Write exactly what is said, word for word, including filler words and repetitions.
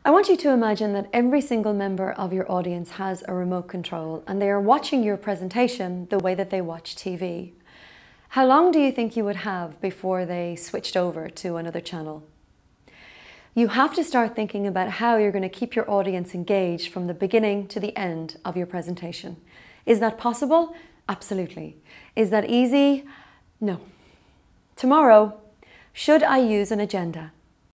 I want you to imagine that every single member of your audience has a remote control and they are watching your presentation the way that they watch T V. How long do you think you would have before they switched over to another channel? You have to start thinking about how you're going to keep your audience engaged from the beginning to the end of your presentation. Is that possible? Absolutely. Is that easy? No. Tomorrow, should I use an agenda?